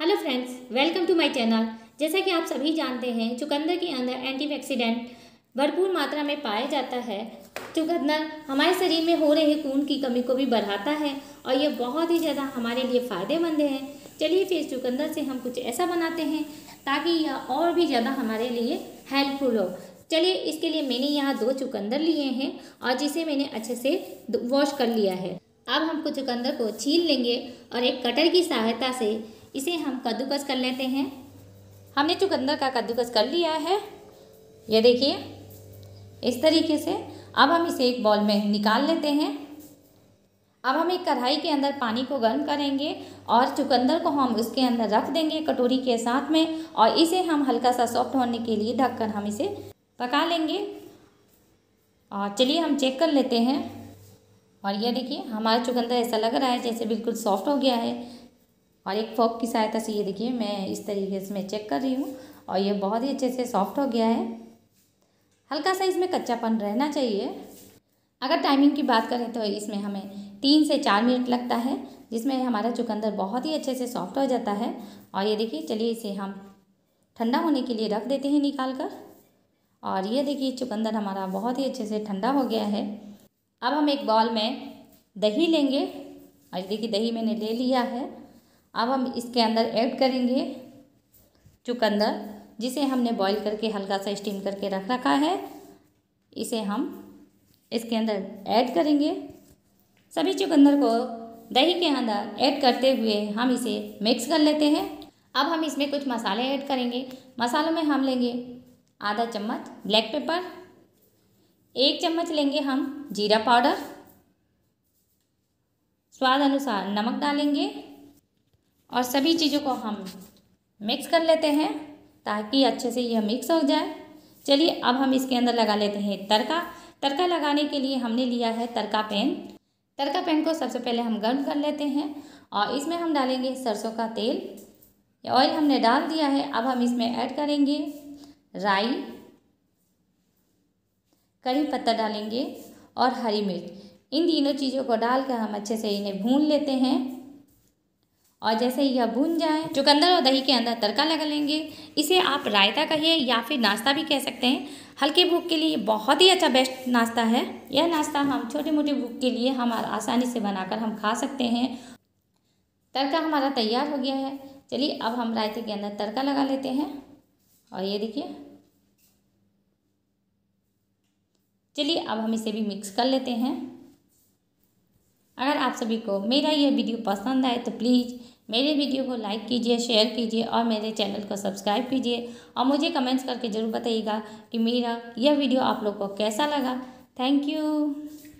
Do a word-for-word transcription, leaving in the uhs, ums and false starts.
Hello friends, welcome to my channel. जैसा कि आप सभी जानते हैं, चुकंदर के अंदर एंटीऑक्सीडेंट भरपूर मात्रा में पाया जाता है। चुकंदर हमारे शरीर में हो रहे खून की कमी को भी बढ़ाता है और ये बहुत ही ज़्यादा हमारे लिए फ़ायदेमंद है। चलिए फिर चुकंदर से हम कुछ ऐसा बनाते हैं ताकि यह और भी ज़्यादा हमारे लिए हेल्पफुल हो। चलिए, इसके लिए मैंने यहाँ दो चुकंदर लिए हैं और जिसे मैंने अच्छे से वॉश कर लिया है। अब हम कुछ चुकंदर को छील लेंगे और एक कटर की सहायता से इसे हम कद्दूकस कर लेते हैं। हमने चुकंदर का कद्दूकस कर लिया है, ये देखिए इस तरीके से। अब हम इसे एक बाउल में निकाल लेते हैं। अब हम एक कढ़ाई के अंदर पानी को गर्म करेंगे और चुकंदर को हम उसके अंदर रख देंगे कटोरी के साथ में, और इसे हम हल्का सा सॉफ्ट होने के लिए ढककर हम इसे पका लेंगे। और चलिए हम चेक कर लेते हैं। और ये देखिए हमारा चुकंदर ऐसा लग रहा है जैसे बिल्कुल सॉफ्ट हो गया है। और एक फोक की सहायता से ये देखिए मैं इस तरीके से मैं चेक कर रही हूँ और ये बहुत ही अच्छे से सॉफ्ट हो गया है। हल्का सा इसमें कच्चापन रहना चाहिए। अगर टाइमिंग की बात करें तो इसमें हमें तीन से चार मिनट लगता है, जिसमें हमारा चुकंदर बहुत ही अच्छे से सॉफ्ट हो जाता है। और ये देखिए, चलिए इसे हम ठंडा होने के लिए रख देते हैं निकाल कर। और ये देखिए चुकंदर हमारा बहुत ही अच्छे से ठंडा हो गया है। अब हम एक बाउल में दही लेंगे और देखिए दही मैंने ले लिया है। अब हम इसके अंदर ऐड करेंगे चुकंदर, जिसे हमने बॉईल करके हल्का सा स्टीम करके रख रखा है। इसे हम इसके अंदर ऐड करेंगे। सभी चुकंदर को दही के अंदर ऐड करते हुए हम इसे मिक्स कर लेते हैं। अब हम इसमें कुछ मसाले ऐड करेंगे। मसालों में हम लेंगे आधा चम्मच ब्लैक पेपर, एक चम्मच लेंगे हम जीरा पाउडर, स्वाद अनुसार नमक डालेंगे और सभी चीज़ों को हम मिक्स कर लेते हैं ताकि अच्छे से यह मिक्स हो जाए। चलिए अब हम इसके अंदर लगा लेते हैं तड़का। तड़का लगाने के लिए हमने लिया है तड़का पैन। तड़का पैन को सबसे पहले हम गर्म कर लेते हैं और इसमें हम डालेंगे सरसों का तेल। ऑयल हमने डाल दिया है। अब हम इसमें ऐड करेंगे राई, कड़ी पत्ता डालेंगे और हरी मिर्च। इन तीनों चीज़ों को डालकर हम अच्छे से इन्हें भून लेते हैं। और जैसे ही यह भून जाए, चुकंदर और दही के अंदर तड़का लगा लेंगे। इसे आप रायता कहिए या फिर नाश्ता भी कह सकते हैं। हल्के भूख के लिए बहुत ही अच्छा बेस्ट नाश्ता है। यह नाश्ता हम छोटे मोटे भूख के लिए हम आसानी से बनाकर हम खा सकते हैं। तड़का हमारा तैयार हो गया है। चलिए अब हम रायते के अंदर तड़का लगा लेते हैं। और ये देखिए, चलिए अब हम इसे भी मिक्स कर लेते हैं। अगर आप सभी को मेरा यह वीडियो पसंद आए तो प्लीज़ मेरे वीडियो को लाइक कीजिए, शेयर कीजिए और मेरे चैनल को सब्सक्राइब कीजिए। और मुझे कमेंट्स करके ज़रूर बताइएगा कि मेरा यह वीडियो आप लोग को कैसा लगा। Thank you.